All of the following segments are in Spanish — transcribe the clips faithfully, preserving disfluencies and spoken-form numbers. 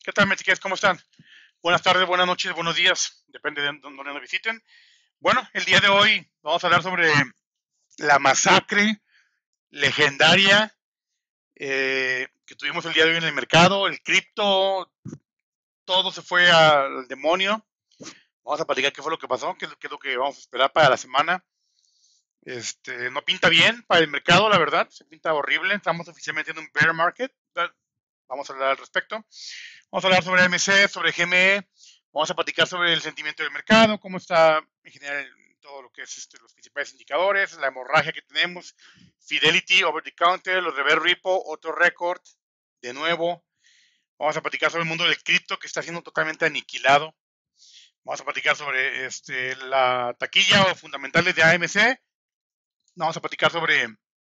¿Qué tal, mexicanos? ¿Cómo están? Buenas tardes, buenas noches, buenos días, depende de donde nos visiten. Bueno, el día de hoy vamos a hablar sobre la masacre legendaria eh, que tuvimos el día de hoy en el mercado, el cripto, todo se fue al demonio. Vamos a platicar qué fue lo que pasó, qué, qué es lo que vamos a esperar para la semana. Este, no pinta bien para el mercado, la verdad, se pinta horrible. Estamos oficialmente en un bear market. Vamos a hablar al respecto. Vamos a hablar sobre M C, sobre G M E. Vamos a platicar sobre el sentimiento del mercado, cómo está en general todo lo que es este, los principales indicadores, la hemorragia que tenemos, Fidelity, Over the Counter, los reverse repo, otro récord, de nuevo. Vamos a platicar sobre el mundo del cripto que está siendo totalmente aniquilado. Vamos a platicar sobre este, la taquilla o fundamentales de A M C. Vamos a platicar sobre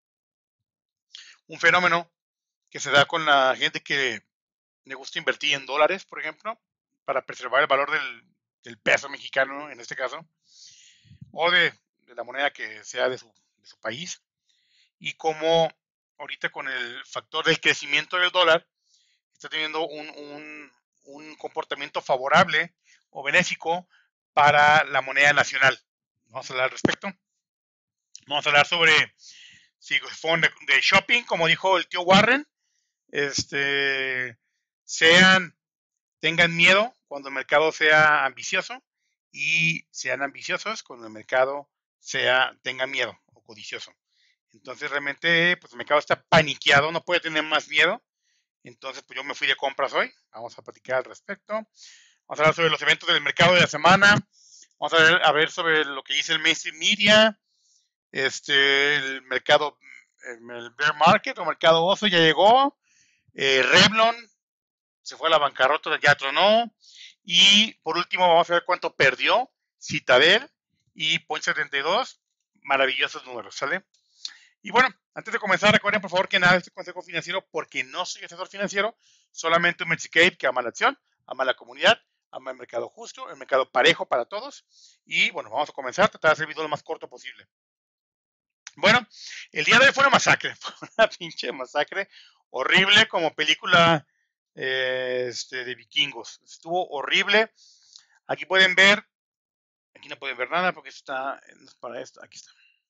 un fenómeno que se da con la gente que le gusta invertir en dólares, por ejemplo, para preservar el valor del, del peso mexicano, en este caso, o de, de la moneda que sea de su, de su país, y cómo ahorita con el factor del crecimiento del dólar está teniendo un, un, un comportamiento favorable o benéfico para la moneda nacional. Vamos a hablar al respecto. Vamos a hablar sobre si fueron de, de shopping, como dijo el tío Warren, este, sean, tengan miedo cuando el mercado sea ambicioso y sean ambiciosos cuando el mercado sea, tenga miedo o codicioso. Entonces realmente pues el mercado está paniqueado, no puede tener más miedo. Entonces pues yo me fui de compras hoy, vamos a platicar al respecto. Vamos a hablar sobre los eventos del mercado de la semana. Vamos a ver, a ver sobre lo que dice el mainstream media, este, el mercado, el bear market o mercado oso ya llegó. Eh, Revlon se fue a la bancarrota, ya tronó. Y por último vamos a ver cuánto perdió Citadel y Point setenta y dos. Maravillosos números, ¿sale? Y bueno, antes de comenzar, recuerden por favor que nada de este consejo financiero, porque no soy asesor financiero, solamente un Mexicape que ama la acción, ama la comunidad, ama el mercado justo, el mercado parejo para todos. Y bueno, vamos a comenzar, tratar de hacer el video lo más corto posible. Bueno, el día de hoy fue una masacre, fue una pinche masacre horrible como película eh, este, de vikingos. Estuvo horrible. Aquí pueden ver, aquí no pueden ver nada porque está, no es para esto, aquí está.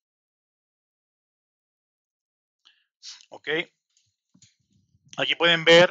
Ok, aquí pueden ver,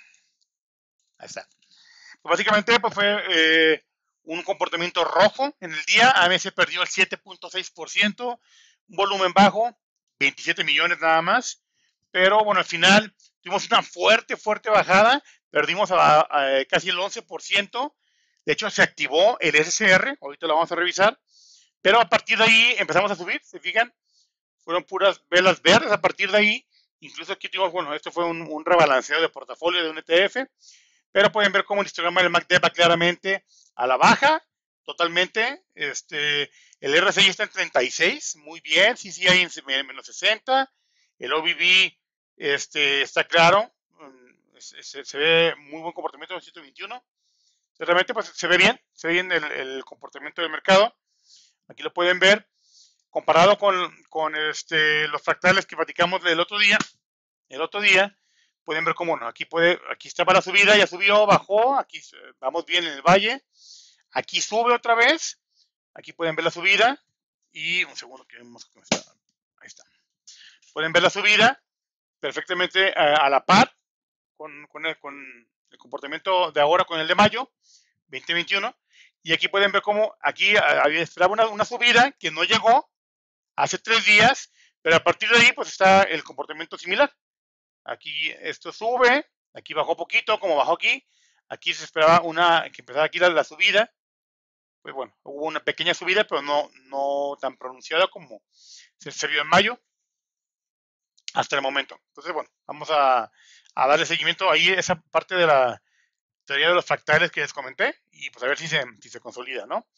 ahí está. Pues básicamente pues fue eh, un comportamiento rojo en el día. A M C perdió el siete punto seis por ciento, un volumen bajo, veintisiete millones nada más. Pero bueno, al final tuvimos una fuerte, fuerte bajada. Perdimos a, a, a casi el once por ciento. De hecho, se activó el S C R. Ahorita lo vamos a revisar. Pero a partir de ahí empezamos a subir. ¿Se fijan? Fueron puras velas verdes a partir de ahí. Incluso aquí tuvimos, bueno, esto fue un, un rebalanceo de portafolio de un E T F. Pero pueden ver cómo el histograma del M A C D va claramente a la baja, totalmente. Este, el R S I está en treinta y seis, muy bien. C C I en menos sesenta. El O B B este, está claro. Se, se, se ve muy buen comportamiento en el ciento veintiuno. Realmente pues, se ve bien, se ve bien el, el comportamiento del mercado. Aquí lo pueden ver. Comparado con, con este, los fractales que platicamos el otro día, el otro día, pueden ver cómo no, aquí puede, aquí estaba la subida, ya subió, bajó, aquí vamos bien en el valle, aquí sube otra vez, aquí pueden ver la subida, y un segundo que vemos cómo está, ahí está. Pueden ver la subida perfectamente a, a la par con, con, el, con el comportamiento de ahora con el de mayo, veinte veintiuno, y aquí pueden ver cómo aquí había esperaba una, una subida que no llegó hace tres días, pero a partir de ahí pues está el comportamiento similar. Aquí esto sube, aquí bajó poquito, como bajó aquí, aquí se esperaba una, que empezara aquí la, la subida, pues bueno, hubo una pequeña subida, pero no, no tan pronunciada como se, se vio en mayo, hasta el momento. Entonces bueno, vamos a, a darle seguimiento ahí esa parte de la teoría de los fractales que les comenté, y pues a ver si se, si se consolida, ¿no?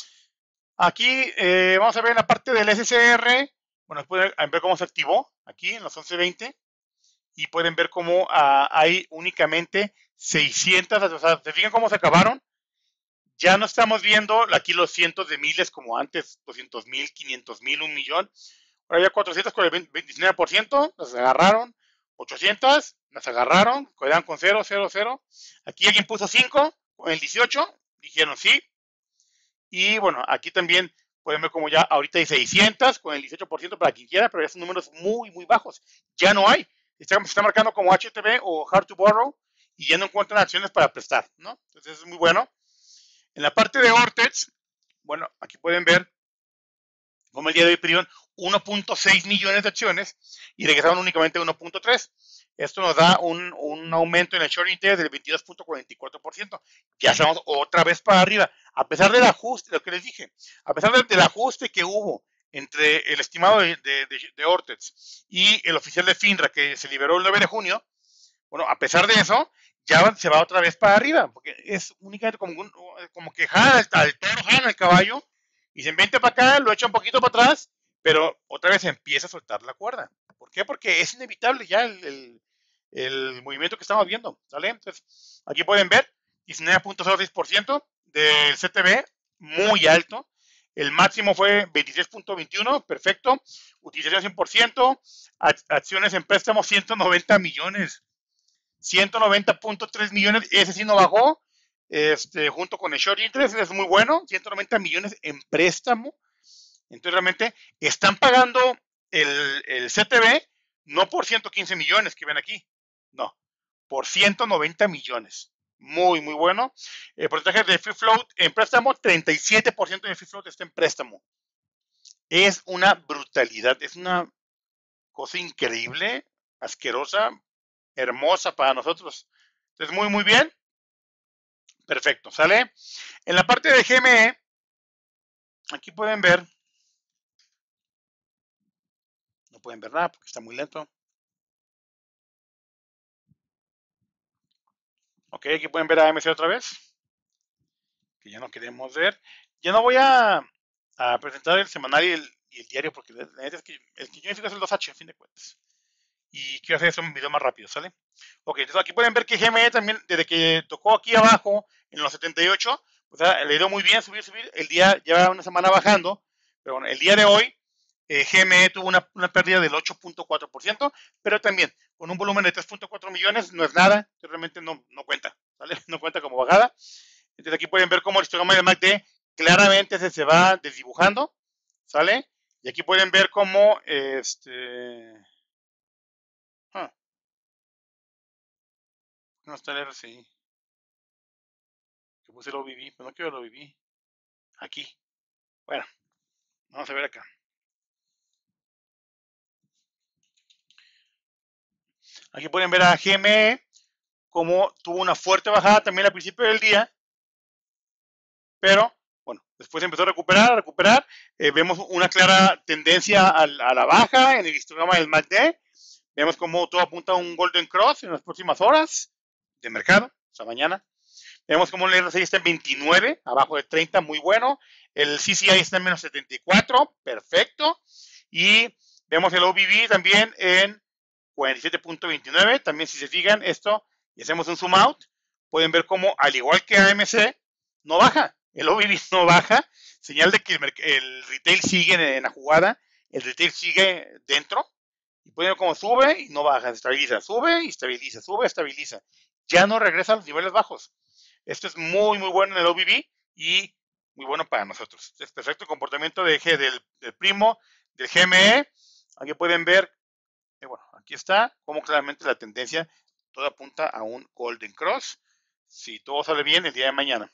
Aquí eh, vamos a ver en la parte del S C R, bueno, pueden ver cómo se activó aquí en los once veinte, y pueden ver cómo uh, hay únicamente seiscientas, o sea, ¿se fijan cómo se acabaron? Ya no estamos viendo aquí los cientos de miles como antes, doscientos mil, quinientos mil, un millón. Ahora ya cuatrocientos con el veintinueve por ciento, las agarraron, ochocientas, las agarraron, quedaron con cero, cero, cero. Aquí alguien puso cinco, con el dieciocho, dijeron sí. Y bueno, aquí también pueden ver como ya ahorita hay seiscientos con el dieciocho por ciento para quien quiera, pero ya son números muy, muy bajos. Ya no hay. Está, se está marcando como H T B o Hard to Borrow y ya no encuentran acciones para prestar, ¿no? Entonces es muy bueno. En la parte de Ortex, bueno, aquí pueden ver como el día de hoy pidieron uno punto seis millones de acciones y regresaron únicamente uno punto tres. Esto nos da un, un aumento en el short interest del veintidós punto cuarenta y cuatro por ciento. Ya estamos otra vez para arriba. A pesar del ajuste, lo que les dije, a pesar del, del ajuste que hubo entre el estimado de, de, de, de Ortex y el oficial de FINRA que se liberó el nueve de junio, bueno, a pesar de eso, ya se va otra vez para arriba, porque es únicamente como, un, como que jala el toro, jala el caballo, y se vente para acá, lo echa un poquito para atrás, pero otra vez empieza a soltar la cuerda. ¿Por qué? Porque es inevitable ya el, el, el movimiento que estamos viendo, ¿sale? Entonces, aquí pueden ver, diecinueve punto cero seis por ciento del C T B, muy alto. El máximo fue veintiséis punto veintiuno, perfecto. Utilización cien por ciento, acciones en préstamo ciento noventa millones. ciento noventa punto tres millones, ese sí no bajó, este, junto con el short interest, es muy bueno, ciento noventa millones en préstamo. Entonces realmente están pagando el, el C T B no por ciento quince millones que ven aquí, no, por ciento noventa millones. Muy, muy bueno. El porcentaje de free float en préstamo, treinta y siete por ciento de free float está en préstamo. Es una brutalidad, es una cosa increíble, asquerosa, hermosa para nosotros. Entonces, muy, muy bien. Perfecto, ¿sale? En la parte de G M E, aquí pueden ver, no pueden ver nada porque está muy lento. Ok, aquí pueden ver a A M C otra vez, que ya no queremos ver. Ya no voy a, a presentar el semanal y el, y el diario porque la neta es que el que yo necesito es el dos H, a fin de cuentas. Y quiero hacer eso un video más rápido, ¿sale? Ok, entonces aquí pueden ver que G M E también, desde que tocó aquí abajo, en los setenta y ocho, pues ah, le dio muy bien subir, subir. El día, lleva una semana bajando, pero bueno, el día de hoy, eh, G M E tuvo una, una pérdida del ocho punto cuatro por ciento, pero también con un volumen de tres punto cuatro millones, no es nada, realmente no, no cuenta, ¿vale? No cuenta como bajada. Entonces aquí pueden ver cómo el histograma de M A C D claramente se, se va desdibujando, ¿sale? Y aquí pueden ver cómo, este... Huh, no está el R S I. Que puse el O B V, pero no quiero el O B V. Aquí. Bueno, vamos a ver acá. Aquí pueden ver a G M E como tuvo una fuerte bajada también al principio del día, pero bueno, después empezó a recuperar, a recuperar. Eh, vemos una clara tendencia a, a, la baja en el histograma del M A C D. Vemos como todo apunta a un Golden Cross en las próximas horas de mercado, o sea, mañana. Vemos como el R S I está en veintinueve, abajo de treinta, muy bueno. El C C I está en menos setenta y cuatro, perfecto. Y vemos el O B V también en cuarenta y siete punto veintinueve. También si se fijan esto y hacemos un zoom out, pueden ver cómo al igual que A M C, no baja. El O B V no baja, señal de que el, el retail sigue en, en la jugada, el retail sigue dentro. Y pueden ver cómo sube y no baja, estabiliza, sube y estabiliza, sube, estabiliza. Ya no regresa a los niveles bajos. Esto es muy, muy bueno en el O B V y muy bueno para nosotros. Es perfecto comportamiento de G, del, del primo, del G M E. Aquí pueden ver, eh, bueno, aquí está, como claramente la tendencia, todo apunta a un Golden Cross. Si todo sale bien el día de mañana.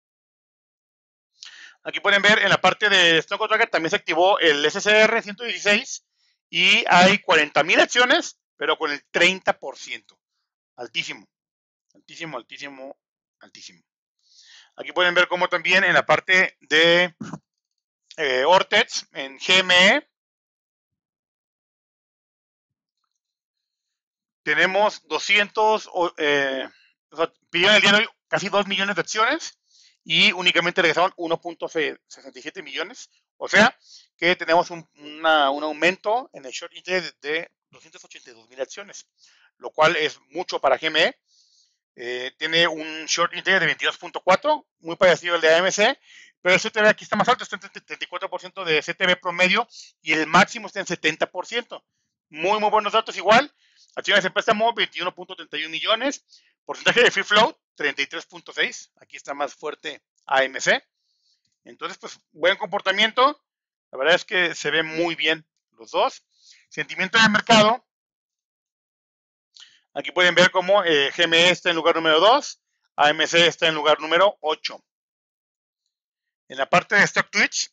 Aquí pueden ver en la parte de Stock Tracker también se activó el S C R ciento dieciséis y hay cuarenta mil acciones, pero con el treinta por ciento. Altísimo, altísimo, altísimo, altísimo. Aquí pueden ver cómo también en la parte de eh, Ortex, en G M E, tenemos doscientos, eh, o sea, pidieron el día de hoy casi dos millones de acciones y únicamente regresaron uno punto sesenta y siete millones. O sea, que tenemos un, una, un aumento en el short interest de doscientas ochenta y dos mil acciones, lo cual es mucho para G M E. Eh, tiene un short interest de veintidós punto cuatro, muy parecido al de A M C, pero el C T B aquí está más alto, está en treinta y cuatro por ciento de C T B promedio y el máximo está en setenta por ciento. Muy, muy buenos datos igual. Acciones en préstamo, veintiuno punto treinta y uno millones. Porcentaje de free float, treinta y tres punto seis. Aquí está más fuerte A M C. Entonces, pues, buen comportamiento. La verdad es que se ve muy bien los dos. Sentimiento de mercado. Aquí pueden ver cómo eh, G M E está en lugar número dos. A M C está en lugar número ocho. En la parte de Stock Twitch,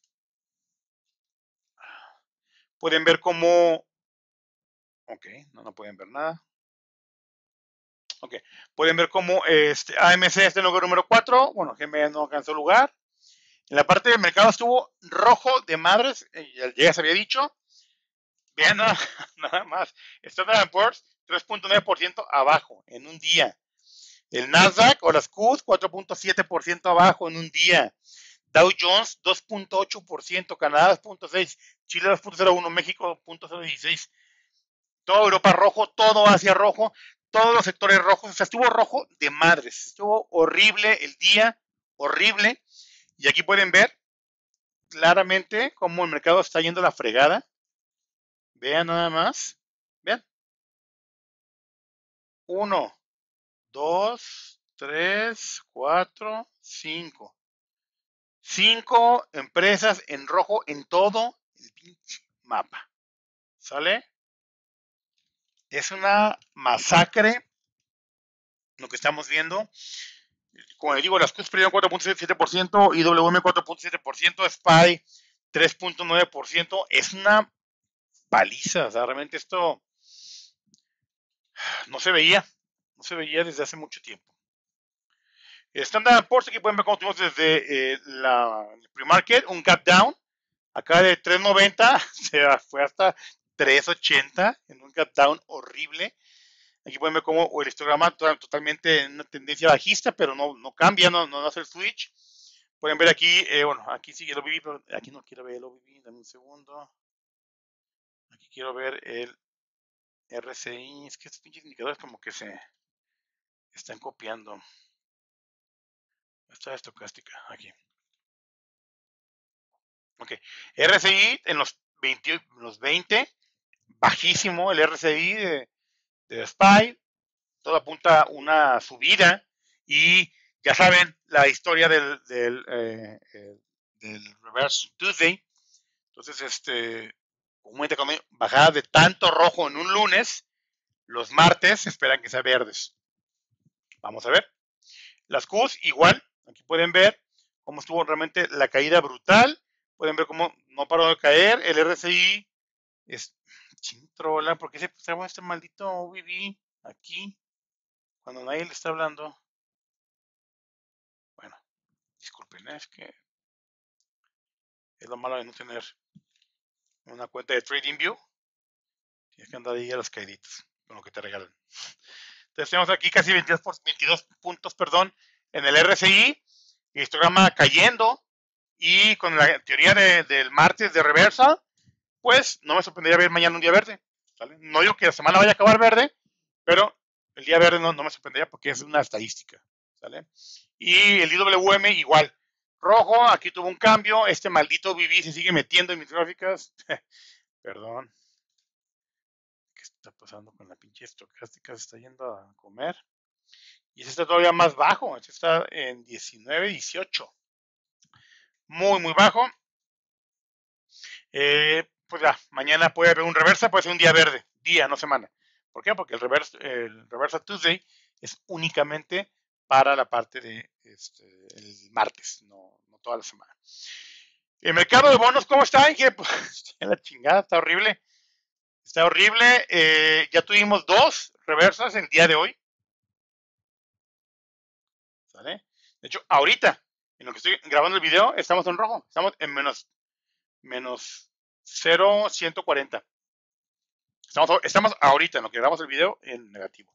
pueden ver cómo... Ok, no, no pueden ver nada. Ok, pueden ver cómo este, A M C está en lugar número cuatro. Bueno, G M E no alcanzó lugar. En la parte de mercado estuvo rojo de madres, ya, ya se había dicho. Vean nada, nada más. Standard and Poor's tres punto nueve por ciento abajo en un día. El Nasdaq o las Q cuatro punto siete por ciento abajo en un día. Dow Jones dos punto ocho por ciento, Canadá dos punto seis por ciento, Chile dos punto cero uno por ciento, México dos punto cero dieciséis por ciento. Toda Europa rojo, todo Asia rojo, todos los sectores rojos. O sea, estuvo rojo de madres. Estuvo horrible el día, horrible. Y aquí pueden ver claramente cómo el mercado está yendo a la fregada. Vean nada más. Vean. Uno, dos, tres, cuatro, cinco. Cinco empresas en rojo en todo el pinche mapa. ¿Sale? Es una masacre lo que estamos viendo. Como les digo, las Q perdieron cuatro punto siete por ciento, I W M cuatro punto siete por ciento, S P Y tres punto nueve por ciento. Es una paliza. O sea, realmente esto no se veía. No se veía desde hace mucho tiempo. Standard Poor's, aquí pueden ver cómo tuvimos desde eh, la, el pre-market, un gap down, acá de tres noventa, se fue hasta tres ochenta, en un gap down horrible. Aquí pueden ver cómo el histograma totalmente en una tendencia bajista, pero no, no cambia, no, no hace el switch. Pueden ver aquí, eh, bueno, aquí sigue el O B V, pero aquí no quiero ver el O B V, dame un segundo. Aquí quiero ver el R S I, es que estos pinches indicadores como que se están copiando. Esta estocástica, aquí. Ok, R S I en los veinte, los veinte, bajísimo el R S I de, de S P Y, todo apunta a una subida y ya saben la historia del, del, eh, eh, del Reverse Tuesday. Entonces, este, comúnmente cuando hay bajada de tanto rojo en un lunes, los martes esperan que sea verdes. Vamos a ver. Las Qs igual, aquí pueden ver cómo estuvo realmente la caída brutal. Pueden ver cómo no paró de caer. El R S I es chintrola, ¿por qué se traba este maldito O B V aquí cuando nadie le está hablando? Bueno, disculpen, ¿eh? Es que es lo malo de no tener una cuenta de TradingView. Tienes que andar ahí a las caíditas con lo que te regalan. Entonces tenemos aquí casi veintidós, por, veintidós puntos, perdón, en el R S I, el histograma cayendo, y con la teoría de, del martes de reversa, pues no me sorprendería ver mañana un día verde. ¿Vale? No digo que la semana vaya a acabar verde, pero el día verde no, no me sorprendería porque es una estadística. ¿Sale? Y el I W M igual. Rojo, aquí tuvo un cambio. Este maldito B B se sigue metiendo en mis gráficas. Perdón. ¿Qué está pasando con la pinche estocástica? Se está yendo a comer. Y ese está todavía más bajo. Este está en diecinueve, dieciocho. Muy, muy bajo. Eh, pues ya, mañana puede haber un reversa, puede ser un día verde, día, no semana. ¿Por qué? Porque el reverse, el reversa Tuesday es únicamente para la parte de este, el martes, no, no toda la semana. El mercado de bonos, ¿cómo está? ¿Qué? Pues, la chingada, está horrible. Está horrible. Eh, ya tuvimos dos reversas el día de hoy. ¿Sale? De hecho, ahorita, en lo que estoy grabando el video, estamos en rojo. Estamos en menos, menos cero punto ciento cuarenta. Estamos, estamos ahorita en lo que grabamos el video en negativo.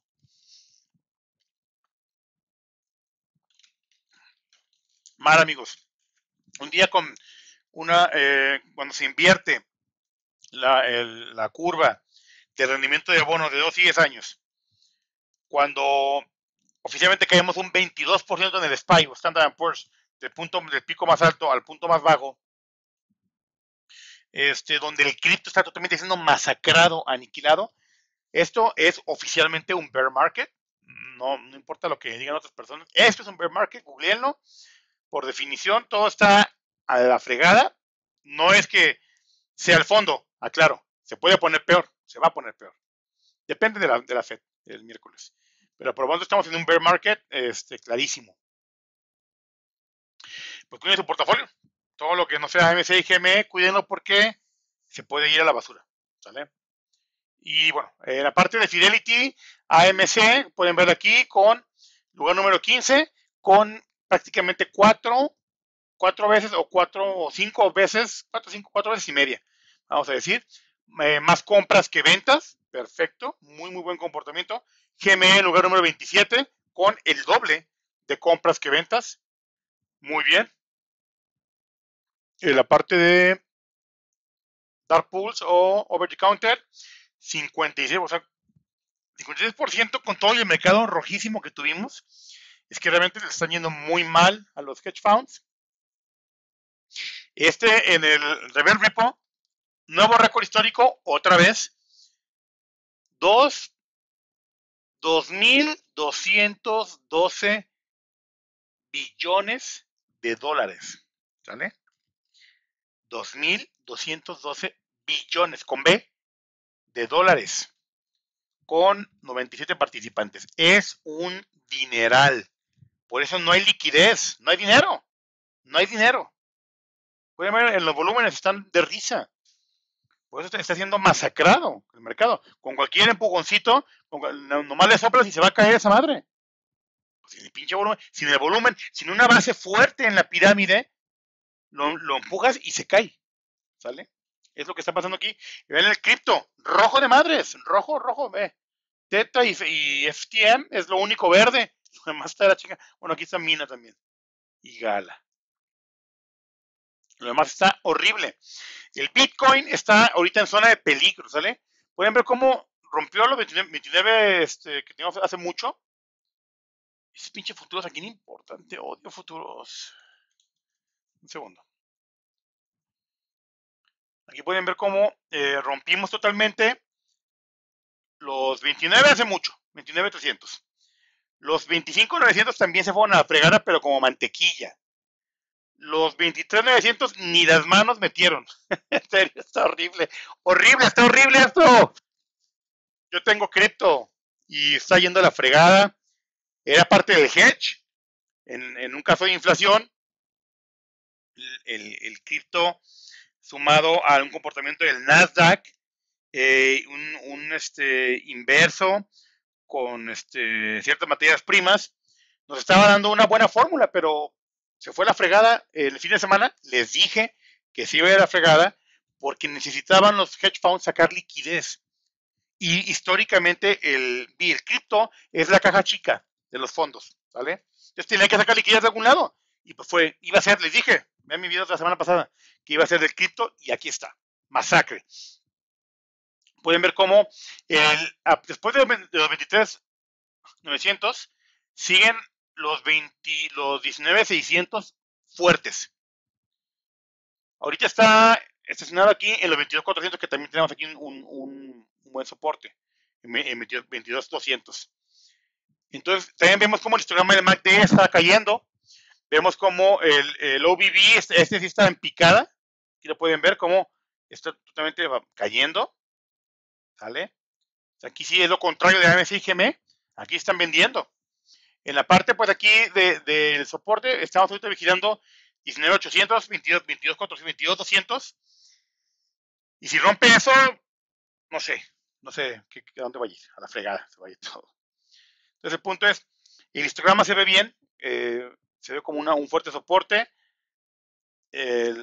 Mal, amigos. Un día con una, eh, cuando se invierte la, el, la curva de rendimiento de bonos de dos y diez años, cuando oficialmente caemos un veintidós por ciento en el S P Y o Standard and Poor's, del punto del pico más alto al punto más bajo, este, donde el cripto está totalmente siendo masacrado, aniquilado, Esto es oficialmente un bear market. No, no importa lo que digan otras personas. Esto es un bear market, googleenlo. Por definición, todo está a la fregada. No es que sea el fondo, aclaro. Se puede poner peor, se va a poner peor. Depende de la, de la Fed el miércoles. Pero por lo tanto estamos en un bear market este, clarísimo. Pues cuiden su portafolio. Todo lo que no sea M S C I y G M E, cuídenlo porque se puede ir a la basura. ¿Sale? Y bueno, en la parte de Fidelity, A M C, pueden ver aquí con lugar número quince, con prácticamente cuatro, cuatro veces o cuatro o cinco veces, cuatro, cinco, cuatro veces y media, vamos a decir, eh, más compras que ventas, perfecto, muy, muy buen comportamiento. G M E en lugar número veintisiete, con el doble de compras que ventas, muy bien. En la parte de Dark Pools o Over the Counter, cincuenta y seis, o sea, cincuenta y seis por ciento con todo el mercado rojísimo que tuvimos. Es que realmente le están yendo muy mal a los hedge funds. Este en el Rebel Repo, nuevo récord histórico, otra vez, dos mil doscientos doce billones de dólares. ¿Sale? dos mil doscientos doce billones con B de dólares con noventa y siete participantes. Es un dineral. Por eso no hay liquidez, no hay dinero. No hay dinero. Pueden ver, en los volúmenes están de risa. Por eso está siendo masacrado el mercado. Con cualquier empujoncito, con, nomás le soplas y se va a caer esa madre. Pues sin el pinche volumen, sin el volumen, sin una base fuerte en la pirámide, lo, lo empujas y se cae. ¿Sale? Es lo que está pasando aquí. Y ven el cripto, rojo de madres, rojo, rojo, ve. Teta y, y F T M es lo único verde. Lo demás está la chinga. Bueno, aquí está Mina también. Y Gala. Lo demás está horrible. El Bitcoin está ahorita en zona de peligro, ¿sale? Pueden ver cómo rompió los veintinueve, veintinueve este, que teníamos hace mucho. Esos pinches futuros aquí no importan. Te odio futuros. Un segundo. Aquí pueden ver cómo eh, rompimos totalmente los veintinueve hace mucho. veintinueve trescientos. Los veinticinco novecientos también se fueron a la fregada, pero como mantequilla. Los veintitrés novecientos ni las manos metieron. En serio, está horrible. Horrible, está horrible esto. Yo tengo cripto y está yendo a la fregada. Era parte del hedge. En, en un caso de inflación, el, el, el cripto sumado a un comportamiento del Nasdaq, eh, un, un este, inverso con este, ciertas materias primas, nos estaba dando una buena fórmula, pero se fue la fregada el fin de semana. Les dije que se iba a ir a la fregada porque necesitaban los hedge funds sacar liquidez. Y históricamente el, el cripto es la caja chica de los fondos, ¿vale? Entonces tenía que sacar liquidez de algún lado. Y pues fue, iba a ser, les dije, vean mi video de la semana pasada, que iba a ser del cripto y aquí está, masacre. Pueden ver cómo el, después de los veintitrés novecientos siguen los, veinte, los diecinueve seiscientos fuertes. Ahorita está estacionado aquí en los veintidós cuatrocientos, que también tenemos aquí un, un, un buen soporte, en veintidós doscientos. Entonces, también vemos cómo el histograma del M A C D está cayendo. Vemos cómo el, el O B V, este, este sí está en picada. Aquí lo pueden ver cómo está totalmente cayendo. ¿Sale? Aquí sí es lo contrario de A M C y G M E. Aquí están vendiendo. En la parte, pues aquí del de soporte, estamos ahorita vigilando diecinueve ochocientos, veintidós, veintidós cuatrocientos, veintidós doscientos. Y si rompe eso, no sé, no sé ¿qué, a dónde va a ir, a la fregada, se va a ir todo. Entonces el punto es, el histograma se ve bien, eh, se ve como una, un fuerte soporte. El,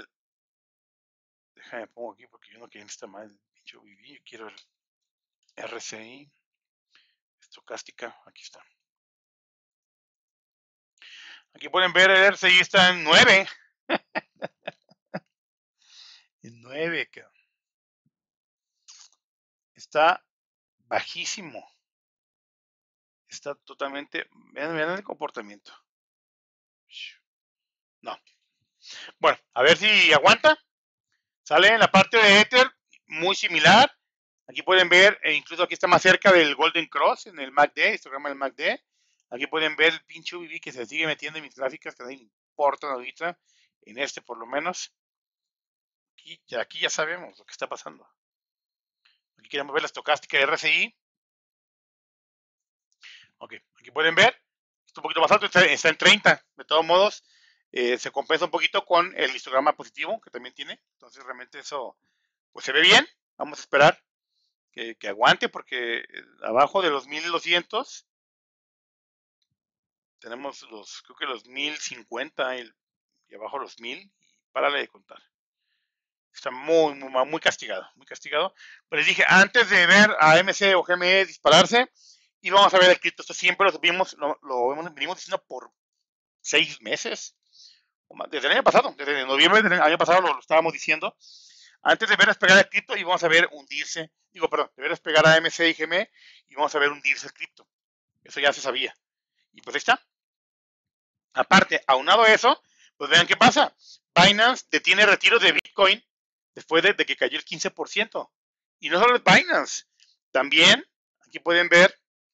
déjame pongo aquí porque yo no quiero estar mal, yo viví, yo quiero el R S I, estocástica, aquí está. Aquí pueden ver el R S I está en nueve. En nueve, está bajísimo. Está totalmente, vean, vean el comportamiento. No. Bueno, a ver si aguanta. Sale en la parte de Ether, muy similar. Aquí pueden ver, e incluso aquí está más cerca del Golden Cross en el M A C D, histograma del M A C D. Aquí pueden ver el pinche U V B que se sigue metiendo en mis gráficas, que no importan ahorita, en este por lo menos. Aquí ya, aquí ya sabemos lo que está pasando. Aquí queremos ver la estocástica de R S I. Ok, aquí pueden ver, está un poquito más alto, está, está en treinta. De todos modos, eh, se compensa un poquito con el histograma positivo que también tiene. Entonces realmente eso pues se ve bien. Vamos a esperar que, que aguante porque abajo de los mil doscientos tenemos los, creo que los mil cincuenta y, y abajo los mil y párale de contar. Está muy, muy, muy castigado, muy castigado. Pero les dije, antes de ver a M C o G M E dispararse, íbamos a ver el cripto. Esto siempre lo vimos, lo, lo venimos diciendo por seis meses. Desde el año pasado, desde noviembre del año pasado lo, lo estábamos diciendo. Antes de ver despegar el cripto, íbamos a ver hundirse. Digo, perdón, de ver despegar a M C y G M E, íbamos a ver hundirse el cripto. Eso ya se sabía. Y pues ahí está. Aparte, aunado a eso, pues vean qué pasa. Binance detiene retiros de Bitcoin después de, de que cayó el quince por ciento. Y no solo es Binance, también aquí pueden ver.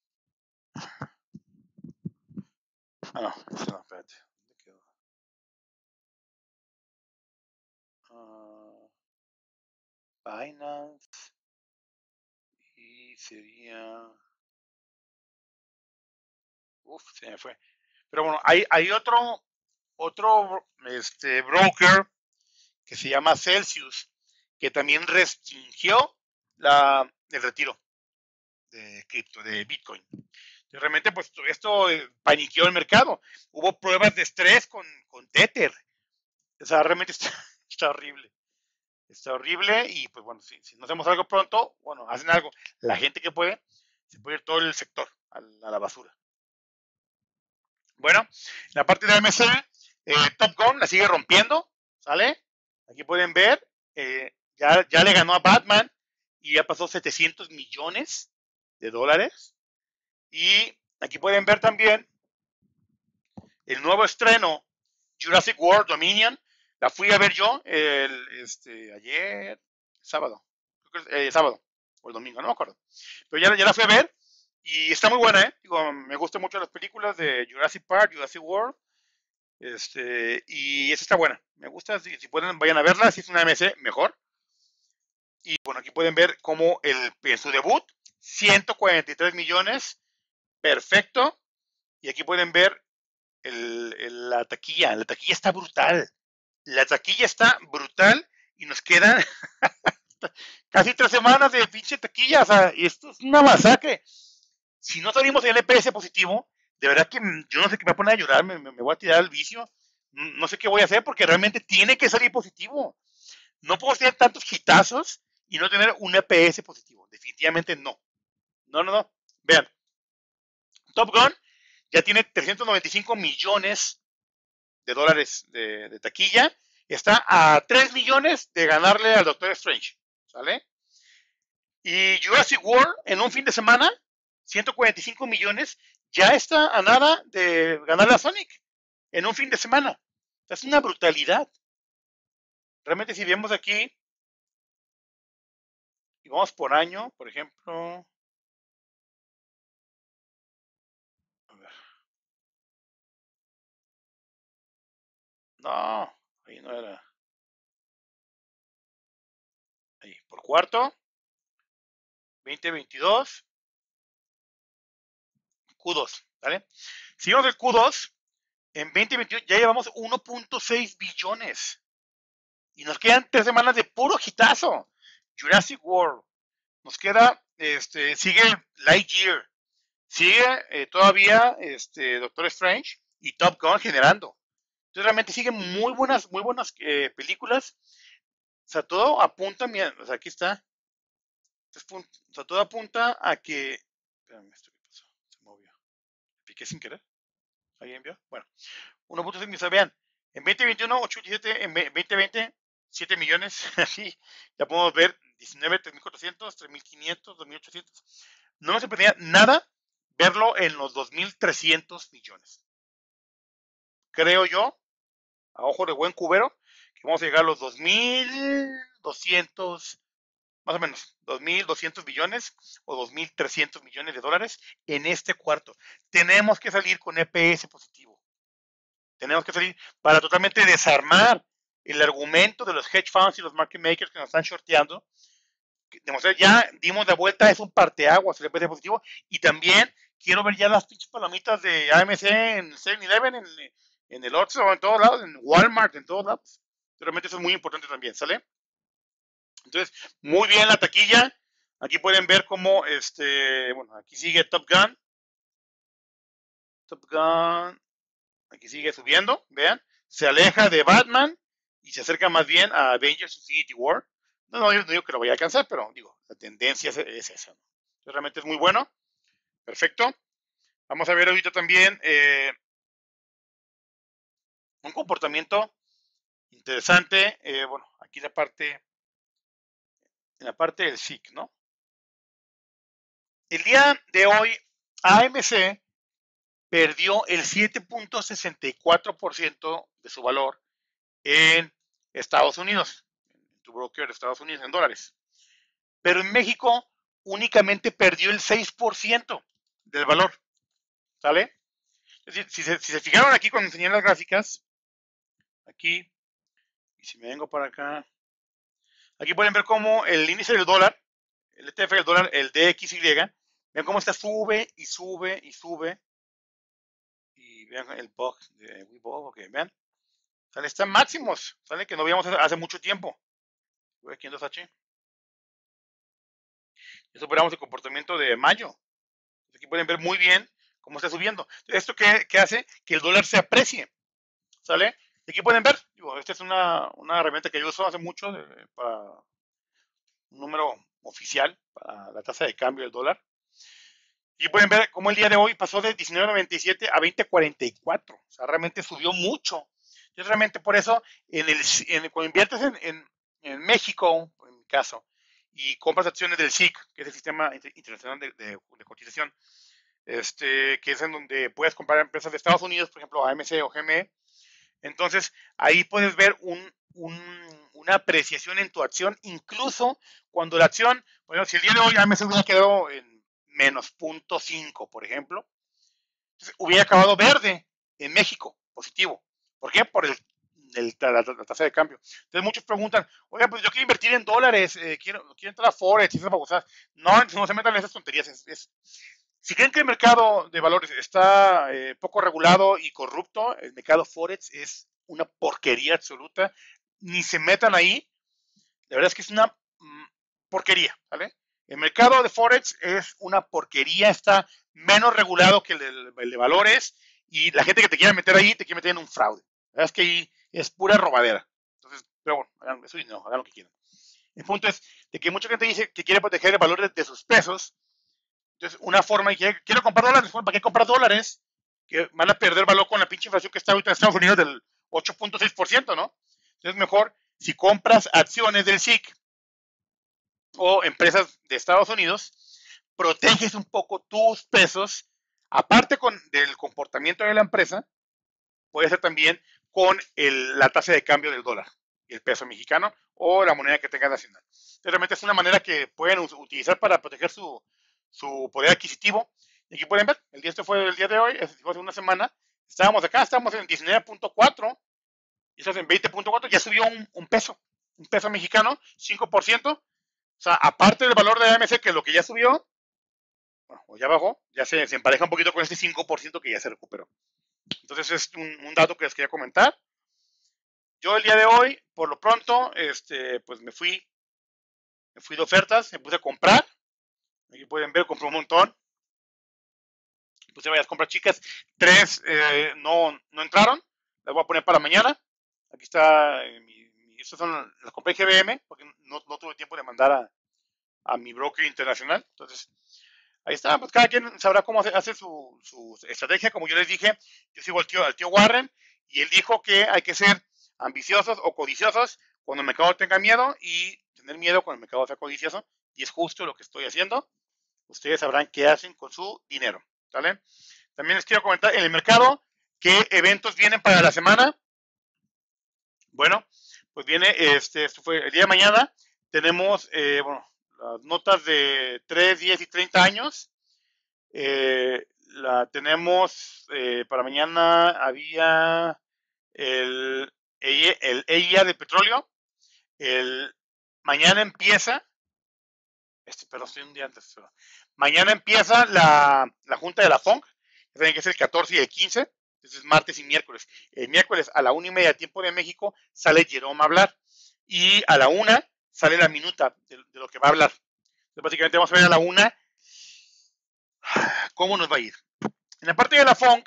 Ah, no, no espérate. ¿Dónde quedó? Uh, Binance y sería. Uf, se me fue. Pero bueno, hay, hay otro, otro este, broker que se llama Celsius, que también restringió la, el retiro de cripto, de Bitcoin. Y realmente, pues esto eh, paniqueó el mercado. Hubo pruebas de estrés con, con Tether. O sea, realmente está, está horrible. Está horrible y pues bueno, si, si no hacemos algo pronto, bueno, hacen algo. La gente que puede, se puede ir todo el sector a la, a la basura. Bueno, la parte de A M C, eh, Top Gun la sigue rompiendo, ¿sale? Aquí pueden ver, eh, ya, ya le ganó a Batman y ya pasó setecientos millones de dólares. Y aquí pueden ver también el nuevo estreno, Jurassic World Dominion. La fui a ver yo el, este, ayer, sábado, eh, sábado o el domingo, no me acuerdo. Pero ya, ya la fui a ver y está muy buena, ¿eh? Digo, me gustan mucho las películas de Jurassic Park, Jurassic World. Este, y esa está buena. Me gusta, si, si pueden, vayan a verla. Si es una M C, mejor. Y bueno, aquí pueden ver cómo el, en su debut, ciento cuarenta y tres millones, perfecto. Y aquí pueden ver el, el, la taquilla. La taquilla está brutal. La taquilla está brutal y nos quedan casi tres semanas de pinche taquilla. O sea, y esto es una masacre. Si no salimos en N P S positivo, de verdad que yo no sé qué me va a poner a llorar, me, me, me voy a tirar al vicio. No sé qué voy a hacer porque realmente tiene que salir positivo. No puedo tener tantos hitazos y no tener un E P S positivo. Definitivamente no. No, no, no. Vean, Top Gun ya tiene trescientos noventa y cinco millones de dólares de, de taquilla. Está a tres millones de ganarle al Doctor Strange. ¿Sale? Y Jurassic World en un fin de semana, ciento cuarenta y cinco millones, ya está a nada de ganarle a Sonic en un fin de semana. Es una brutalidad. Realmente si vemos aquí y vamos por año, por ejemplo, a ver, no, ahí no era, ahí, por cuarto, veinte veintidós, Q dos, ¿vale? Si vemos el Q dos, en veinte veintidós ya llevamos uno punto seis billones y nos quedan tres semanas de puro hitazo. Jurassic World, nos queda, este, sigue Lightyear, sigue eh, todavía este, Doctor Strange y Top Gun generando. Entonces realmente siguen muy buenas, muy buenas eh, películas. O sea, todo apunta, mira, o sea, aquí está. O sea, todo apunta a que. Espérame, esto qué pasó. Se movió. Piqué sin querer. ¿Alguien vio? Bueno, uno punto seis millones. Vean, en veinte veintiuno, ocho punto veintisiete, en veinte veinte, siete millones. Así, ya podemos ver diecinueve, tres mil cuatrocientos, tres mil quinientos, dos mil ochocientos. No me sorprendía nada verlo en los dos mil trescientos millones. Creo yo, a ojo de buen cubero, que vamos a llegar a los dos mil doscientos, más o menos, dos mil doscientos billones o dos mil trescientos millones de dólares en este cuarto. Tenemos que salir con E P S positivo. Tenemos que salir para totalmente desarmar el argumento de los hedge funds y los market makers que nos están shorteando. Demostrar, ya dimos de vuelta, es un parteaguas el E P S positivo. Y también quiero ver ya las pinches palomitas de A M C en seven eleven, en, en el Oxxo, en todos lados, en Walmart, en todos lados. Realmente eso es muy importante también, ¿sale? Entonces, muy bien la taquilla. Aquí pueden ver cómo, este, bueno, aquí sigue Top Gun. Top Gun, aquí sigue subiendo, vean. Se aleja de Batman y se acerca más bien a Avengers Infinity War. No, no, yo no digo que lo vaya a alcanzar, pero digo, la tendencia es, es esa. ¿No? Entonces, realmente es muy bueno. Perfecto. Vamos a ver ahorita también eh, un comportamiento interesante. Eh, bueno, aquí la parte, en la parte del S I C, ¿no? El día de hoy, A M C perdió el siete punto sesenta y cuatro por ciento de su valor en Estados Unidos, en tu broker de Estados Unidos, en dólares. Pero en México únicamente perdió el seis por ciento del valor, ¿sale? Es decir, si se, si se fijaron aquí cuando enseñé las gráficas, aquí, y si me vengo para acá, aquí pueden ver cómo el índice del dólar, el E T F del dólar, el D X Y, vean cómo está sube y sube y sube, y vean el bug de Webull, ok, vean, sale, están máximos, sale que no veíamos hace mucho tiempo. Voy aquí en dos H. Ya superamos el comportamiento de mayo. Aquí pueden ver muy bien cómo está subiendo. ¿Esto qué, qué hace? Que el dólar se aprecie, ¿sale? Y aquí pueden ver, digo, esta es una, una herramienta que yo uso hace mucho de, para un número oficial, para la tasa de cambio del dólar. Y pueden ver cómo el día de hoy pasó de diecinueve noventa y siete a veinte cuarenta y cuatro. O sea, realmente subió mucho. Yo realmente por eso, en el, en, cuando inviertes en, en, en México, en mi caso, y compras acciones del S I C, que es el Sistema Internacional de, de, de Cotización, este, que es en donde puedes comprar empresas de Estados Unidos, por ejemplo, A M C o G M E. Entonces, ahí puedes ver un, un, una apreciación en tu acción, incluso cuando la acción, bueno, si el día de hoy A M C hubiera quedado en menos punto cinco, por ejemplo, entonces hubiera acabado verde en México, positivo. ¿Por qué? Por el, el, la, la, tasa de cambio. Entonces muchos preguntan, oiga, pues yo quiero invertir en dólares, eh, quiero, quiero entrar a Forex y esas babosadas. No, no se metan en esas tonterías. Es, es, si creen que el mercado de valores está eh, poco regulado y corrupto, el mercado Forex es una porquería absoluta. Ni se metan ahí. La verdad es que es una mm, porquería, ¿vale? El mercado de Forex es una porquería, está menos regulado que el de, el de valores y la gente que te quiera meter ahí te quiere meter en un fraude. La verdad es que ahí es pura robadera. Entonces, pero bueno, hagan eso y no, hagan lo que quieran. El punto es de que mucha gente dice que quiere proteger el valor de, de sus pesos. Entonces, una forma, y quiere, quiero comprar dólares, ¿para qué comprar dólares? Que van a perder valor con la pinche inflación que está ahorita en Estados Unidos del ocho punto seis por ciento, ¿no? Entonces, mejor si compras acciones del S I C o empresas de Estados Unidos, proteges un poco tus pesos, aparte con, del comportamiento de la empresa, puede ser también con el, la tasa de cambio del dólar, el peso mexicano o la moneda que tenga nacional. Entonces, realmente es una manera que pueden utilizar para proteger su, su poder adquisitivo. Y aquí pueden ver, el día este fue el día de hoy, fue hace una semana, estábamos acá, estábamos en diecinueve punto cuatro, y estás en veinte punto cuatro, ya subió un, un peso, un peso mexicano, cinco por ciento. O sea, aparte del valor de A M C, que es lo que ya subió, bueno, o ya bajó, ya se, se empareja un poquito con este cinco por ciento que ya se recuperó. Entonces es un, un dato que les quería comentar. Yo el día de hoy, por lo pronto, este, pues me fui, me fui de ofertas, me puse a comprar. Aquí pueden ver, compré un montón. Puse varias compras chicas. Tres eh, no, no entraron. Las voy a poner para mañana. Aquí está, eh, mi, mi, estas son las compré en G B M, porque no, no tuve tiempo de mandar a, a mi broker internacional. Entonces, ahí está, pues cada quien sabrá cómo hace, hace su, su, estrategia. Como yo les dije, yo sigo al tío, al tío Warren y él dijo que hay que ser ambiciosos o codiciosos cuando el mercado tenga miedo y tener miedo cuando el mercado sea codicioso. Y es justo lo que estoy haciendo. Ustedes sabrán qué hacen con su dinero. ¿Sale? También les quiero comentar en el mercado qué eventos vienen para la semana. Bueno, pues viene, este, esto fue el día de mañana. Tenemos, eh, bueno, las notas de tres, diez y treinta años. Eh, la tenemos eh, para mañana. Había el, el E I A de petróleo. El, mañana empieza. Este, perdón, estoy un día antes. Pero, mañana empieza la, la junta de la F O N C. Tienen que ser el catorce y el quince. Entonces, martes y miércoles. El miércoles a la una y media, tiempo de México, sale Jerome a hablar. Y a la una sale la minuta de, de lo que va a hablar. Entonces, básicamente vamos a ver a la una cómo nos va a ir. En la parte de la F O N C,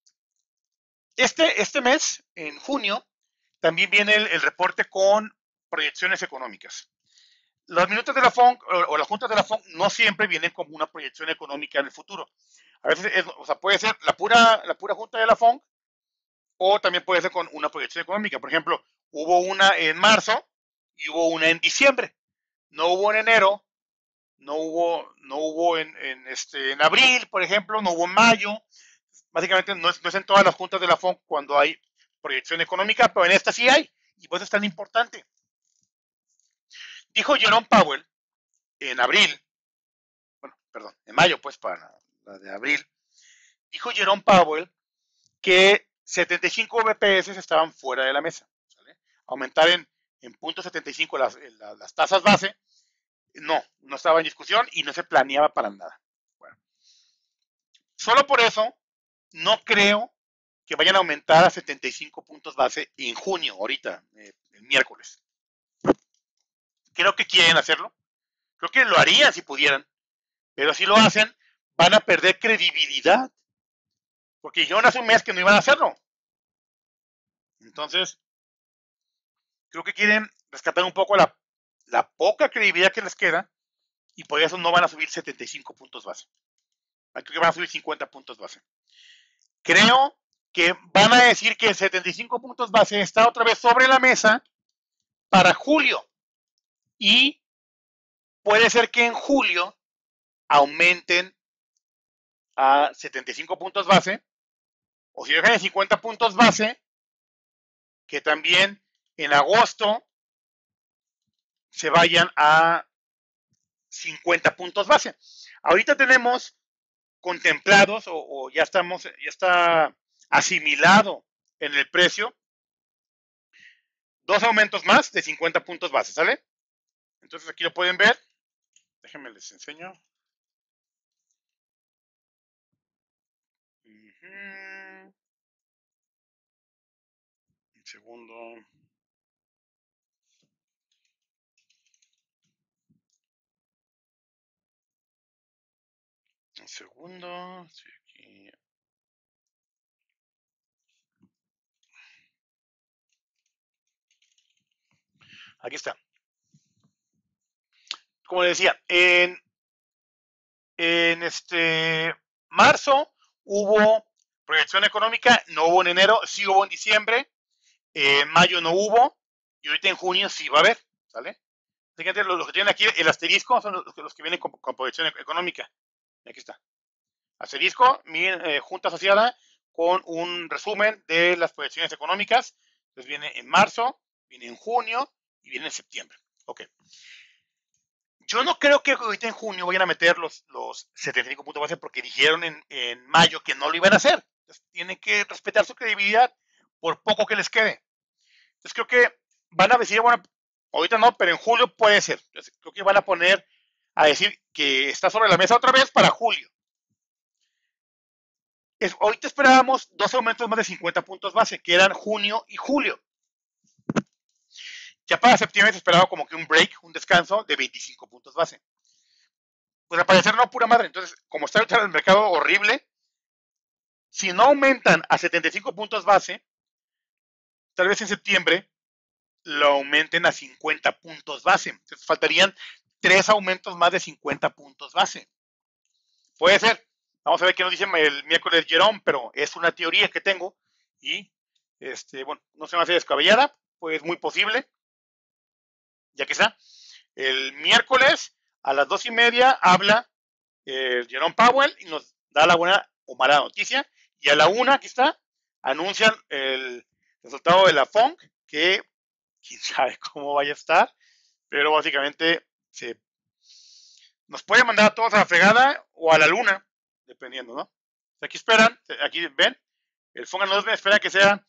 este, este mes, en junio, también viene el, el reporte con proyecciones económicas. Los minutos de la F O N C o, o las juntas de la F O N C no siempre vienen como una proyección económica en el futuro. A veces, es, o sea, puede ser la pura, la pura junta de la F O N C o también puede ser con una proyección económica. Por ejemplo, hubo una en marzo y hubo una en diciembre. No hubo en enero, no hubo, no hubo en, en, este, en abril, por ejemplo, no hubo en mayo. Básicamente no es, no es en todas las juntas de la F O N C cuando hay proyección económica, pero en esta sí hay, y por eso es tan importante. Dijo Jerome Powell en abril, bueno, perdón, en mayo, pues, para la, la de abril, dijo Jerome Powell que setenta y cinco B P S estaban fuera de la mesa. ¿Sale? Aumentar en, en punto setenta y cinco las, las, las tasas base, no, no estaba en discusión y no se planeaba para nada. Bueno, solo por eso no creo que vayan a aumentar a setenta y cinco puntos base en junio, ahorita, eh, el miércoles. Creo que quieren hacerlo. Creo que lo harían si pudieran. Pero si lo hacen, van a perder credibilidad. Porque dijeron hace un mes que no iban a hacerlo. Entonces, creo que quieren rescatar un poco la, la poca credibilidad que les queda. Y por eso no van a subir setenta y cinco puntos base. Creo que van a subir cincuenta puntos base. Creo que van a decir que setenta y cinco puntos base está otra vez sobre la mesa para julio. Y puede ser que en julio aumenten a setenta y cinco puntos base, o si dejan en cincuenta puntos base, que también en agosto se vayan a cincuenta puntos base. Ahorita tenemos contemplados o, o ya estamos, ya está asimilado en el precio dos aumentos más de cincuenta puntos base, ¿sale? Entonces aquí lo pueden ver. Déjenme les enseño. Uh-huh. Un segundo. Un segundo. Sí, aquí. Aquí está. Como les decía, en, en este marzo hubo proyección económica, no hubo en enero, sí hubo en diciembre, en mayo no hubo, y ahorita en junio sí va a haber, ¿sale? Fíjense, los, los que tienen aquí el asterisco son los, los que vienen con, con proyección económica. Aquí está. Asterisco, miren, eh, junta asociada con un resumen de las proyecciones económicas. Entonces viene en marzo, viene en junio y viene en septiembre. Ok. Yo no creo que ahorita en junio vayan a meter los, los setenta y cinco puntos base porque dijeron en, en mayo que no lo iban a hacer. Entonces tienen que respetar su credibilidad por poco que les quede. Entonces creo que van a decir, bueno, ahorita no, pero en julio puede ser. Entonces, creo que van a poner a decir que está sobre la mesa otra vez para julio. Es, ahorita esperábamos dos aumentos más de cincuenta puntos base, que eran junio y julio. Ya para septiembre se esperaba como que un break, un descanso de veinticinco puntos base. Pues al parecer no, pura madre. Entonces, como está ahorita el mercado horrible, si no aumentan a setenta y cinco puntos base, tal vez en septiembre lo aumenten a cincuenta puntos base. Entonces faltarían tres aumentos más de cincuenta puntos base. Puede ser. Vamos a ver qué nos dice el miércoles Jerome, pero es una teoría que tengo y este, bueno, no se me hace descabellada, pues muy posible. Ya que está. El miércoles a las dos y media habla eh, Jerome Powell y nos da la buena o mala noticia. Y a la una, aquí está, anuncian el resultado de la F O N C, que quién sabe cómo vaya a estar, pero básicamente se, nos puede mandar a todos a la fregada o a la luna, dependiendo, ¿no? Aquí esperan, aquí ven, el Fundamentals espera que sea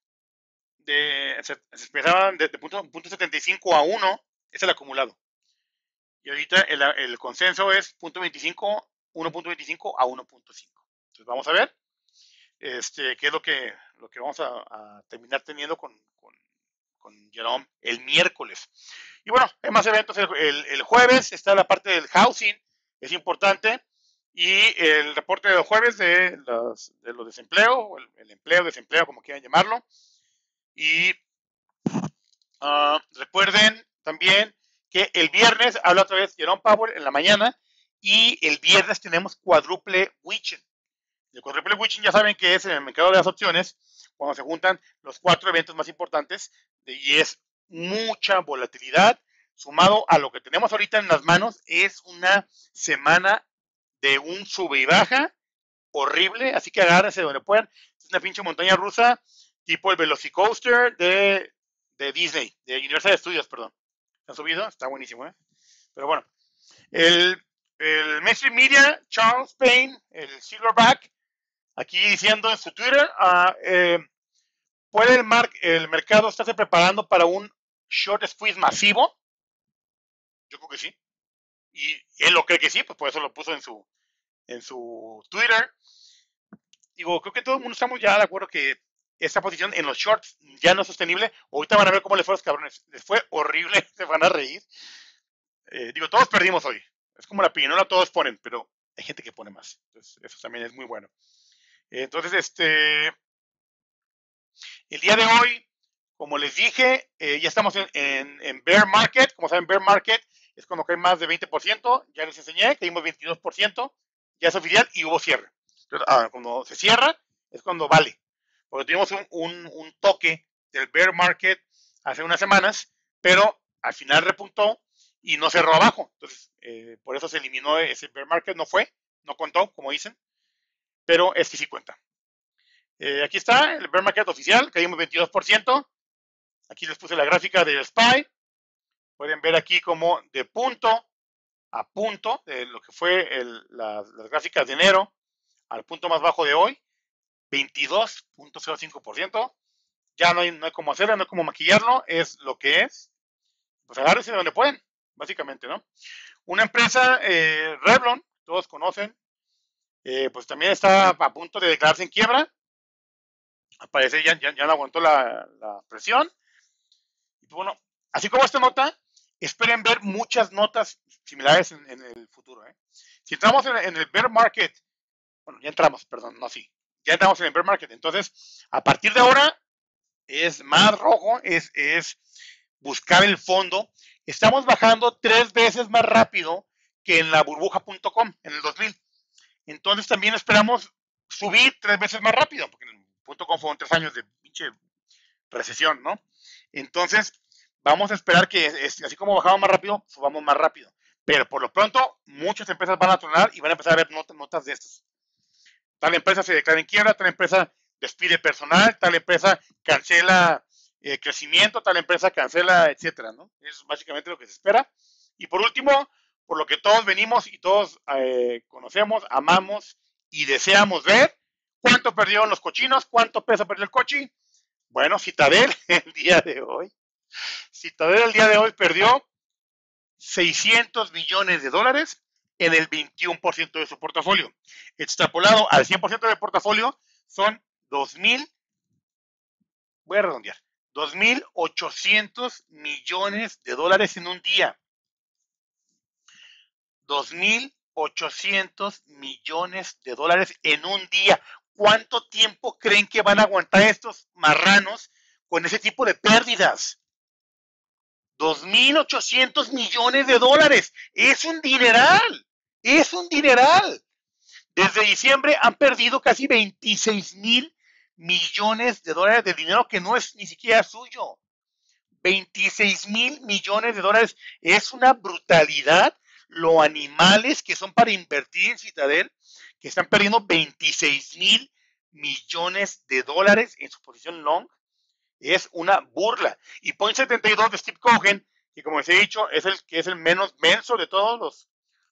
de, se, se esperaban de, de punto, punto setenta y cinco a uno, es el acumulado. Y ahorita el, el consenso es punto veinticinco, uno punto veinticinco a uno punto cinco. Entonces vamos a ver este, qué es lo que, lo que vamos a, a terminar teniendo con, con, con Jerome el miércoles. Y bueno, hay más eventos. El, el, el jueves está la parte del housing, es importante. Y el reporte de los jueves de los, de los desempleos, el, el empleo, desempleo, como quieran llamarlo. Y uh, recuerden también que el viernes habla otra vez Jerome Powell en la mañana y el viernes tenemos cuádruple witching. El cuádruple witching ya saben que es en el mercado de las opciones cuando se juntan los cuatro eventos más importantes y es mucha volatilidad sumado a lo que tenemos ahorita en las manos. Es una semana de un sube y baja horrible, así que agárrense donde puedan. Es una pinche montaña rusa tipo el Velocicoaster de, de Disney, de Universal Studios, perdón. ¿Se han subido? Está buenísimo, ¿eh? Pero bueno, el, el mainstream media, Charles Payne, el Silverback, aquí diciendo en su Twitter, uh, eh, ¿puede el, mar, el mercado estarse preparando para un short squeeze masivo? Yo creo que sí. Y él lo cree que sí, pues por eso lo puso en su, en su Twitter. Digo, creo que todo el mundo estamos ya de acuerdo que esta posición en los shorts ya no es sostenible. Ahorita van a ver cómo les fue a los cabrones. Les fue horrible, se van a reír. Eh, digo, todos perdimos hoy. Es como la pirinola, todos ponen, pero hay gente que pone más. Entonces, eso también es muy bueno. Eh, entonces, este, el día de hoy, como les dije, eh, ya estamos en, en, en bear market. Como saben, bear market es cuando cae más de veinte por ciento. Ya les enseñé, caímos veintidós por ciento. Ya es oficial y hubo cierre. Entonces, ah, cuando se cierra, es cuando vale. Porque tuvimos un, un, un toque del bear market hace unas semanas, pero al final repuntó y no cerró abajo. Entonces, eh, por eso se eliminó ese bear market, no fue, no contó, como dicen, pero este sí cuenta. Eh, aquí está el bear market oficial, caímos veintidós por ciento. Aquí les puse la gráfica del S P Y. Pueden ver aquí como de punto a punto, de lo que fue el, las, las gráficas de enero al punto más bajo de hoy, veintidós punto cero cinco por ciento. Ya no hay, no hay cómo hacerlo, no hay cómo maquillarlo, es lo que es. Pues agárrense de donde pueden, básicamente, ¿no? Una empresa, eh, Revlon, todos conocen, eh, pues también está a punto de declararse en quiebra. Al parecer ya, ya, ya no aguantó la, la presión. Y pues bueno, así como esta nota, esperen ver muchas notas similares en, en el futuro, ¿eh? Si entramos en, en el bear market, bueno, ya entramos, perdón, no, sí, ya entramos en el bear market. Entonces, a partir de ahora, es más rojo, es, es buscar el fondo. Estamos bajando tres veces más rápido que en la burbuja punto com en el dos mil. Entonces también esperamos subir tres veces más rápido, porque en el punto com fueron tres años de pinche recesión, ¿no? Entonces, vamos a esperar que así como bajamos más rápido, subamos más rápido. Pero por lo pronto, muchas empresas van a tronar y van a empezar a ver notas, notas de estas. Tal empresa se declara en quiebra, tal empresa despide personal, tal empresa cancela eh, crecimiento, tal empresa cancela, etcétera, ¿no? Es básicamente lo que se espera. Y por último, por lo que todos venimos y todos eh, conocemos, amamos y deseamos ver, ¿cuánto perdieron los cochinos? ¿Cuánto peso perdió el cochi? Bueno, Citadel el día de hoy, Citadel el día de hoy perdió seiscientos millones de dólares en el veintiuno por ciento de su portafolio. Extrapolado al cien por ciento del portafolio son dos mil, voy a redondear, dos mil ochocientos millones de dólares en un día. dos mil ochocientos millones de dólares en un día. ¿Cuánto tiempo creen que van a aguantar estos marranos con ese tipo de pérdidas? dos mil ochocientos millones de dólares. Es un dineral. Es un dineral. Desde diciembre han perdido casi veintiséis mil millones de dólares de dinero que no es ni siquiera suyo. veintiséis mil millones de dólares. Es una brutalidad lo animales que son para invertir en Citadel, que están perdiendo veintiséis mil millones de dólares en su posición long. Es una burla. Y Point setenta y dos de Steve Cohen, que como les he dicho, es el que es el menos menso de todos los,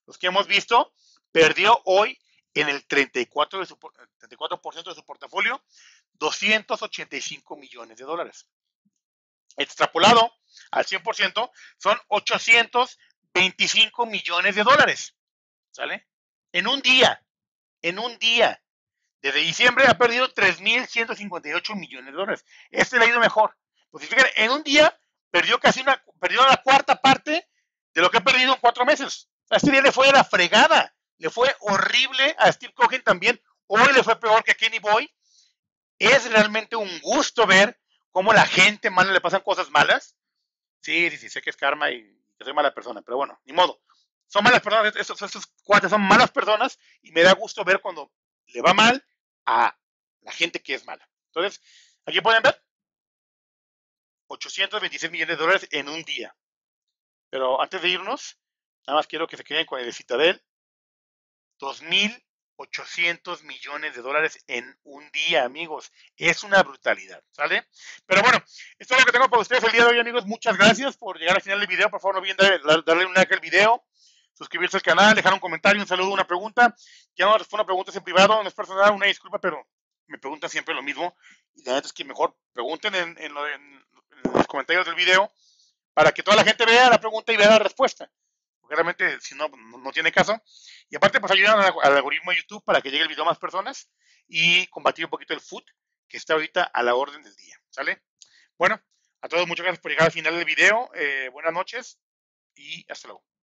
los que hemos visto, perdió hoy en el treinta y cuatro por ciento de su, treinta y cuatro por ciento de su portafolio doscientos ochenta y cinco millones de dólares. Extrapolado al cien por ciento son ochocientos veinticinco millones de dólares. ¿Sale? En un día, en un día. Desde diciembre ha perdido tres mil ciento cincuenta y ocho millones de dólares. Este le ha ido mejor. Pues fíjate, en un día perdió casi una, perdió la cuarta parte de lo que ha perdido en cuatro meses. A este día le fue de la fregada. Le fue horrible a Steve Cohen también. Hoy le fue peor que a Kenny Boy. Es realmente un gusto ver cómo la gente mala le pasan cosas malas. Sí, sí, sí, sé que es karma y que soy mala persona, pero bueno, ni modo. Son malas personas, esos, esos cuates son malas personas y me da gusto ver cuando le va mal a la gente que es mala. Entonces, aquí pueden ver ochocientos veintiséis millones de dólares en un día. Pero antes de irnos, nada más quiero que se queden con el Citadel. dos mil ochocientos millones de dólares en un día, amigos. Es una brutalidad, ¿sale? Pero bueno, esto es lo que tengo para ustedes el día de hoy, amigos. Muchas gracias por llegar al final del video. Por favor, no olviden darle, darle un like al video, suscribirse al canal, dejar un comentario, un saludo, una pregunta. Ya no respondo preguntas en privado, no es personal, una disculpa, pero me preguntan siempre lo mismo. Y la neta es que mejor pregunten en, en, lo, en, en los comentarios del video para que toda la gente vea la pregunta y vea la respuesta. Porque realmente, si no, no, no tiene caso. Y aparte, pues ayudan al, al algoritmo de YouTube para que llegue el video a más personas y combatir un poquito el food que está ahorita a la orden del día. ¿Sale? Bueno, a todos muchas gracias por llegar al final del video. Eh, buenas noches y hasta luego.